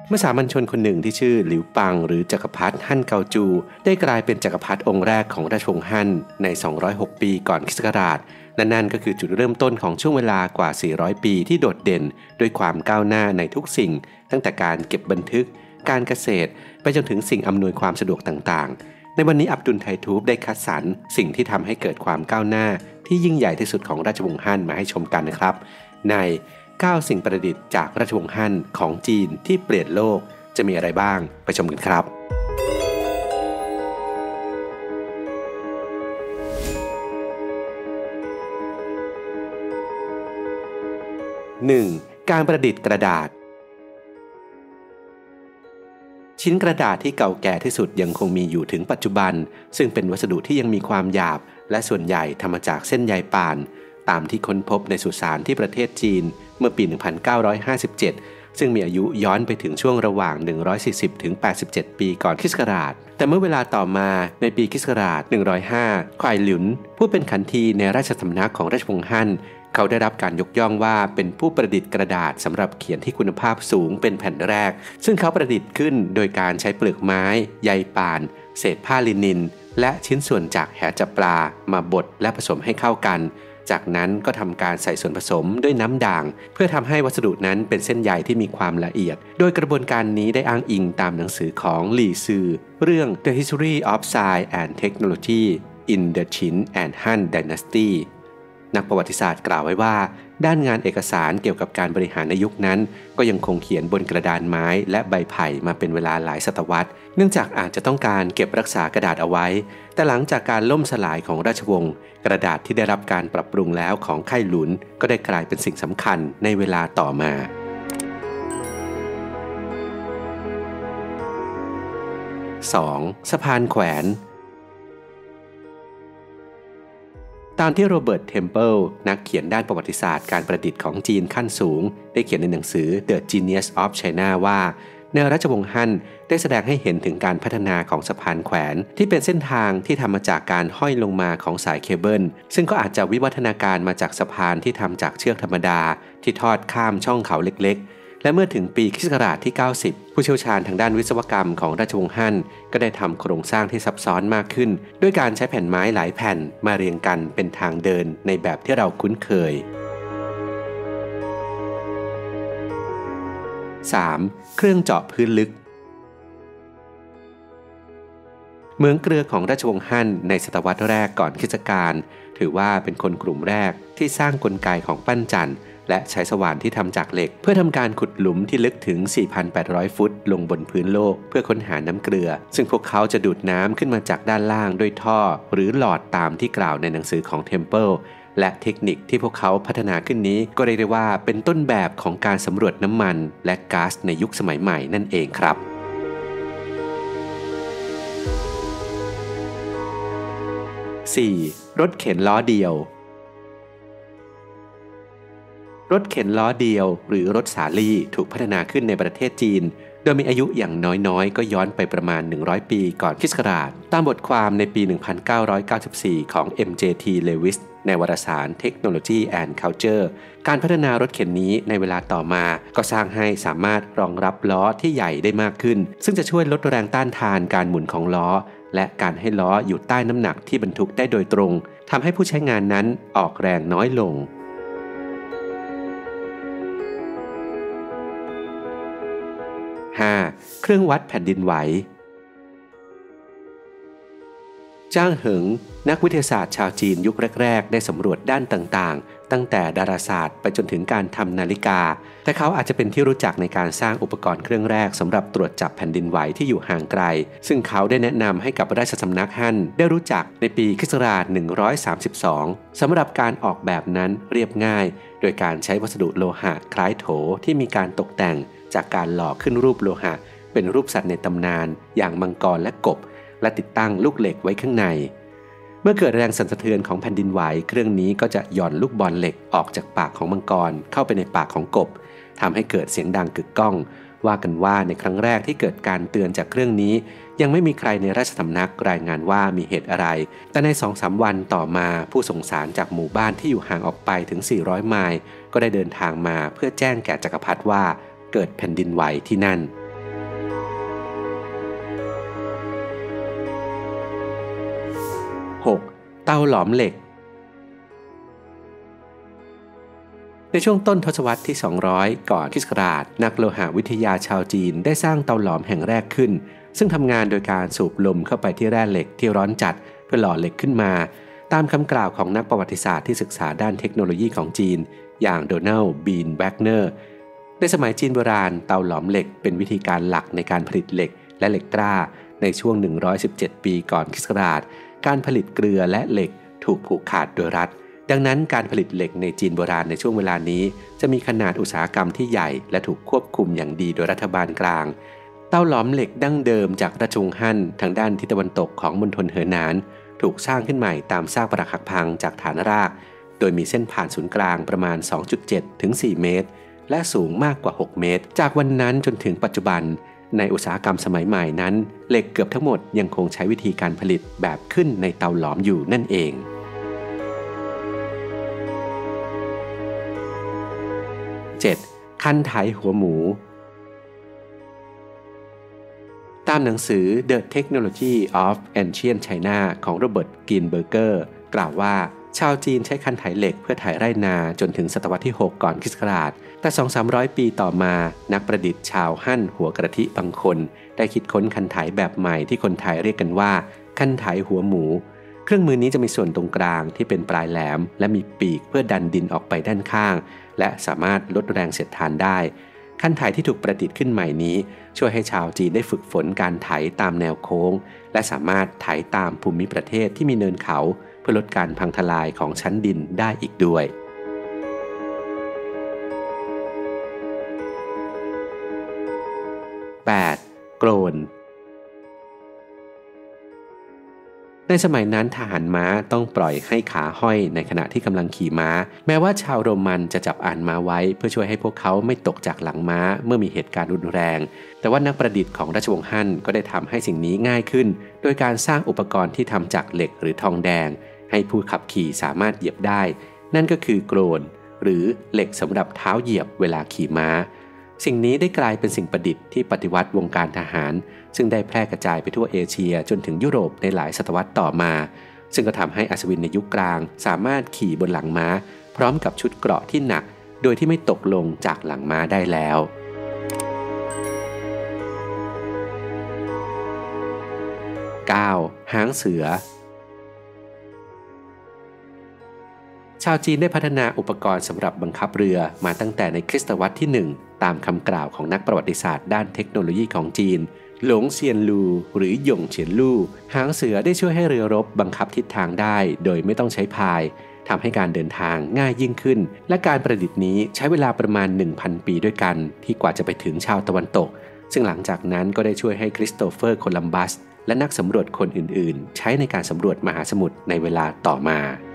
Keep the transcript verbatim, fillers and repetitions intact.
เมื่อสามัญชนคนหนึ่งที่ชื่อหลิวปังหรือจักรพรรดิฮั่นเกาจูได้กลายเป็นจักรพรรดิองค์แรกของราชวงศ์ฮั่นในสองร้อยหกปีก่อนคริสต์ศักราชและนั่นก็คือจุดเริ่มต้นของช่วงเวลากว่าสี่ร้อยปีที่โดดเด่นด้วยความก้าวหน้าในทุกสิ่งตั้งแต่การเก็บบันทึกการเกษตรไปจนถึงสิ่งอำนวยความสะดวกต่างๆในวันนี้อับดุลไททูบได้คัดสรรสิ่งที่ทำให้เกิดความก้าวหน้าที่ยิ่งใหญ่ที่สุดของราชวงศ์ฮั่นมาให้ชมกันนะครับในเก้าสิ่งประดิษฐ์จากราชวงศ์ฮั่นของจีนที่เปลี่ยนโลกจะมีอะไรบ้างไปชมกันครับ หนึ่ง. การประดิษฐ์กระดาษชิ้นกระดาษที่เก่าแก่ที่สุดยังคงมีอยู่ถึงปัจจุบันซึ่งเป็นวัสดุที่ยังมีความหยาบและส่วนใหญ่ทำมาจากเส้นใยป่านตามที่ค้นพบในสุสานที่ประเทศจีนเมื่อปี หนึ่งพันเก้าร้อยห้าสิบเจ็ด ซึ่งมีอายุย้อนไปถึงช่วงระหว่าง หนึ่งร้อยสี่สิบถึงแปดสิบเจ็ด ปีก่อนคริสต์ศักราชแต่เมื่อเวลาต่อมาในปีคริสต์ศักราช หนึ่งร้อยห้า ควายหลุนผู้เป็นขันทีในราชสำนักของราชวงศ์ฮั่นเขาได้รับการยกย่องว่าเป็นผู้ประดิษฐ์กระดาษสำหรับเขียนที่คุณภาพสูงเป็นแผ่นแรกซึ่งเขาประดิษฐ์ขึ้นโดยการใช้เปลือกไม้ใยป่านเศษผ้าลินินและชิ้นส่วนจากแหจับปลามาบดและผสมให้เข้ากันจากนั้นก็ทำการใส่ส่วนผสมด้วยน้ำด่างเพื่อทำให้วัสดุนั้นเป็นเส้นใยที่มีความละเอียดโดยกระบวนการนี้ได้อ้างอิงตามหนังสือของหลี่ซือเรื่อง The History of Science and Technology in the Qin and Han Dynasty นักประวัติศาสตร์กล่าวไว้ว่าด้านงานเอกสารเกี่ยวกับการบริหารในยุคนั้นก็ยังคงเขียนบนกระดานไม้และใบไผ่มาเป็นเวลาหลายศตวรรษเนื่องจากอาจจะต้องการเก็บรักษากระดาษเอาไว้แต่หลังจากการล่มสลายของราชวงศ์กระดาษที่ได้รับการปรับปรุงแล้วของไข่หลุนก็ได้กลายเป็นสิ่งสำคัญในเวลาต่อมา สอง. สะพานแขวนตามที่โรเบิร์ตเทมเพิลนักเขียนด้านประวัติศาสตร์การประดิษฐ์ของจีนขั้นสูงได้เขียนในหนังสือ The Genius of China ว่าในราชวงศ์ฮั่นได้แสดงให้เห็นถึงการพัฒนาของสะพานแขวนที่เป็นเส้นทางที่ทำมาจากการห้อยลงมาของสายเคเบิลซึ่งก็อาจจะวิวัฒนาการมาจากสะพานที่ทำจากเชือกธรรมดาที่ทอดข้ามช่องเขาเล็กๆและเมื่อถึงปีคริสต์ศักราชที่เก้าสิบผู้เชี่ยวชาญทางด้านวิศวกรรมของราชวงศ์ฮั่นก็ได้ทำโครงสร้างที่ซับซ้อนมากขึ้นด้วยการใช้แผ่นไม้หลายแผ่นมาเรียงกันเป็นทางเดินในแบบที่เราคุ้นเคย สาม. เครื่องเจาะพื้นลึกเมืองเกลือของราชวงศ์ฮั่นในศตวรรษแรกก่อนคริสตกาลถือว่าเป็นคนกลุ่มแรกที่สร้างกลไกของปั้นจันทร์และใช้สว่านที่ทำจากเหล็กเพื่อทำการขุดหลุมที่ลึกถึง สี่พันแปดร้อย ฟุตลงบนพื้นโลกเพื่อค้นหาน้ำเกลือซึ่งพวกเขาจะดูดน้ำขึ้นมาจากด้านล่างด้วยท่อหรือหลอดตามที่กล่าวในหนังสือของเทมเพิลและเทคนิคที่พวกเขาพัฒนาขึ้นนี้ก็เรียกได้ว่าเป็นต้นแบบของการสำรวจน้ำมันและก๊าซในยุคสมัยใหม่นั่นเองครับ สี่. รถเข็นล้อเดียวรถเข็นล้อเดียวหรือรถสาลี่ถูกพัฒนาขึ้นในประเทศจีนโดยมีอายุอย่างน้อยๆก็ย้อนไปประมาณหนึ่งร้อยปีก่อนคริสต์ศักราชตามบทความในปี หนึ่งพันเก้าร้อยเก้าสิบสี่ ของ เอ็ม เจ ที Lewis ในวารสาร Technology and Culture การพัฒนารถเข็นนี้ในเวลาต่อมาก็สร้างให้สามารถรองรับล้อที่ใหญ่ได้มากขึ้นซึ่งจะช่วยลดแรงต้านทานการหมุนของล้อและการให้ล้ออยู่ใต้น้ำหนักที่บรรทุกได้โดยตรงทำให้ผู้ใช้งานนั้นออกแรงน้อยลงห้า. เครื่องวัดแผ่นดินไหวจ้างเหิงนักวิทยาศาสตร์ชาวจีนยุคแรกๆได้สำรวจด้านต่างๆตั้งแต่ดาราศาสตร์ไปจนถึงการทำนาฬิกาแต่เขาอาจจะเป็นที่รู้จักในการสร้างอุปกรณ์เครื่องแรกสำหรับตรวจจับแผ่นดินไหวที่อยู่ห่างไกลซึ่งเขาได้แนะนำให้กับราชสำนักฮั่นได้รู้จักในปีค.ศ. หนึ่งร้อยสามสิบสองสำหรับการออกแบบนั้นเรียบง่ายโดยการใช้วัสดุโลหะคล้ายโถที่มีการตกแต่งจากการหล่อขึ้นรูปโลหะเป็นรูปสัตว์ในตำนานอย่างมังกรและกบและติดตั้งลูกเหล็กไว้ข้างในเมื่อเกิดแรงสั่นสะเทือนของแผ่นดินไหวเครื่องนี้ก็จะหย่อนลูกบอลเหล็กออกจากปากของมังกรเข้าไปในปากของกบทำให้เกิดเสียงดังกึกก้องว่ากันว่าในครั้งแรกที่เกิดการเตือนจากเครื่องนี้ยังไม่มีใครในราชสำนักรายงานว่ามีเหตุอะไรแต่ใน สองถึงสาม วันต่อมาผู้ส่งสารจากหมู่บ้านที่อยู่ห่างออกไปถึงสี่ร้อยไมล์ก็ได้เดินทางมาเพื่อแจ้งแก่จักรพรรดิว่าเกิดแผ่นดินไหวที่นั่นหก. เตาหลอมเหล็กในช่วงต้นทศวรรษที่สองร้อยก่อนคริสต์ศักราชนักโลหะวิทยาชาวจีนได้สร้างเตาหลอมแห่งแรกขึ้นซึ่งทำงานโดยการสูบลมเข้าไปที่แร่เหล็กที่ร้อนจัดเพื่อหล่อเหล็กขึ้นมาตามคำกล่าวของนักประวัติศาสตร์ที่ศึกษาด้านเทคโนโลยีของจีนอย่างโดนัลด์ บีน แวกเนอร์ในสมัยจีนโบราณเตาหลอมเหล็กเป็นวิธีการหลักในการผลิตเหล็กและเหล็กกล้าในช่วงหนึ่งร้อยสิบเจ็ดปีก่อนคริสต์ศักราชการผลิตเกลือและเหล็กถูกผูกขาดโดยรัฐดังนั้นการผลิตเหล็กในจีนโบราณในช่วงเวลานี้จะมีขนาดอุตสาหกรรมที่ใหญ่และถูกควบคุมอย่างดีโดยรัฐบาลกลางเตาหลอมเหล็กดั้งเดิมจากราชวงศ์ฮั่นทางด้านทิศตะวันตกของมณฑลเหอหนานถูกสร้างขึ้นใหม่ตามซากปรักหักพังจากฐานรากโดยมีเส้นผ่านศูนย์กลางประมาณ สองจุดเจ็ด ถึง สี่ เมตรและสูงมากกว่า หก เมตรจากวันนั้นจนถึงปัจจุบันในอุตสาหกรรมสมัยใหม่นั้นเหล็กเกือบทั้งหมดยังคงใช้วิธีการผลิตแบบขึ้นในเตาหลอมอยู่นั่นเองเจ็ด. คันไถหัวหมูตามหนังสือ The Technology of Ancient China ของโรเบิร์ต กินเบอร์เกอร์กล่าวว่าชาวจีนใช้คันไถเหล็กเพื่อไถไร่นาจนถึงศตวรรษที่หกก่อนคริสต์ศักราชแต่ สองถึงสามร้อย ปีต่อมานักประดิษฐ์ชาวฮั่นหัวกระทิบางคนได้คิดค้นคันไถแบบใหม่ที่คนไทยเรียกกันว่าคันไถหัวหมูเครื่องมือนี้จะมีส่วนตรงกลางที่เป็นปลายแหลมและมีปีกเพื่อดันดินออกไปด้านข้างและสามารถลดแรงเสียดทานได้คันไถที่ถูกประดิษฐ์ขึ้นใหม่นี้ช่วยให้ชาวจีนได้ฝึกฝนการไถตามแนวโค้งและสามารถไถตามภูมิประเทศที่มีเนินเขาเพื่อลดการพังทลายของชั้นดินได้อีกด้วยแปด. โกรนในสมัยนั้นทหารม้าต้องปล่อยให้ขาห้อยในขณะที่กำลังขี่ม้าแม้ว่าชาวโรมันจะจับอ่านม้าไว้เพื่อช่วยให้พวกเขาไม่ตกจากหลังม้าเมื่อมีเหตุการณ์รุนแรงแต่ว่านักประดิษฐ์ของราชวงศ์ฮั่นก็ได้ทำให้สิ่งนี้ง่ายขึ้นโดยการสร้างอุปกรณ์ที่ทำจากเหล็กหรือทองแดงให้ผู้ขับขี่สามารถเหยียบได้นั่นก็คือโกรนหรือเหล็กสำหรับเท้าเหยียบเวลาขี่ม้าสิ่งนี้ได้กลายเป็นสิ่งประดิษฐ์ที่ปฏิวัติวงการทหารซึ่งได้แพร่กระจายไปทั่วเอเชียจนถึงยุโรปในหลายศตวรรษต่อมาซึ่งก็ทำให้อัศวินในยุคกลางสามารถขี่บนหลังม้าพร้อมกับชุดเกราะที่หนักโดยที่ไม่ตกลงจากหลังม้าได้แล้วเก้า. หางเสือชาวจีนได้พัฒนาอุปกรณ์สำหรับบังคับเรือมาตั้งแต่ในคริสตวรรษที่หนึ่งตามคำกล่าวของนักประวัติศาสตร์ด้านเทคโนโลยีของจีนหลงเซียนลูหรือหยงเฉียนลู่หางเสือได้ช่วยให้เรือรบบังคับทิศทางได้โดยไม่ต้องใช้พายทำให้การเดินทางง่ายยิ่งขึ้นและการประดิษฐ์นี้ใช้เวลาประมาณ หนึ่งพัน ปีด้วยกันที่กว่าจะไปถึงชาวตะวันตกซึ่งหลังจากนั้นก็ได้ช่วยให้คริสโตเฟอร์โคลัมบัสและนักสำรวจคนอื่นๆใช้ในการสำรวจมหาสมุทรในเวลาต่อมา